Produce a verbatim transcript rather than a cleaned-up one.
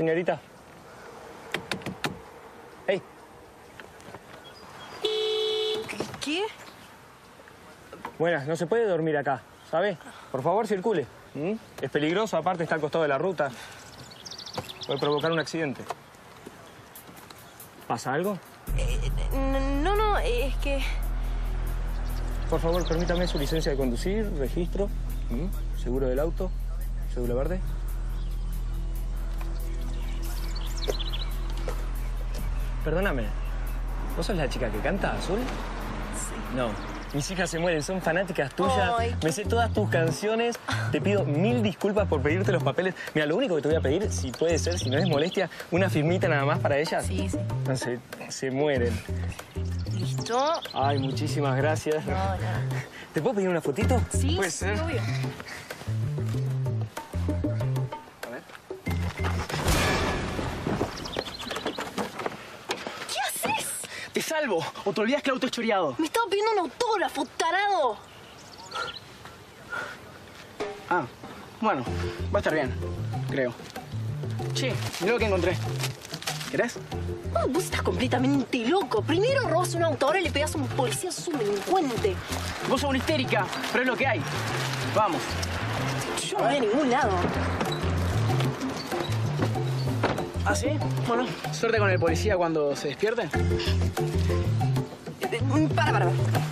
señorita. Hey. ¿Qué? Buenas, no se puede dormir acá, ¿sabe? Por favor, circule. ¿Mm? Es peligroso, aparte está al costado de la ruta. Puede provocar un accidente. ¿Pasa algo? Eh, no, no, es que... Por favor, permítame su licencia de conducir, registro, ¿Mm? seguro del auto, cédula verde. Perdóname, ¿vos sos la chica que canta, Azul? Sí. No, mis hijas se mueren, son fanáticas tuyas. Ay. Me sé todas tus canciones. Te pido mil disculpas por pedirte los papeles. Mira, lo único que te voy a pedir, si puede ser, si no es molestia, una firmita nada más para ellas. Sí, sí. No, se, se mueren. ¿Listo? Ay, muchísimas gracias. No, no. ¿Te puedo pedir una fotito? Sí, ¿Puede sí, ser? obvio. A ver. ¿Qué haces? ¡Te salvo! ¿O te olvidas que el auto es choreado? Me estaba pidiendo un autógrafo, tarado. Ah, bueno, va a estar bien, creo. Che, mirá lo que encontré. ¿Querés? Oh, vos estás completamente loco. Primero robas un auto, ahora le pegas a un policía, sos un delincuente. Vos sos una histérica, pero es lo que hay. Vamos. Yo no voy a ningún lado. ¿Ah, sí? Bueno, suerte con el policía cuando se despierte. Eh, eh, Para, para, para.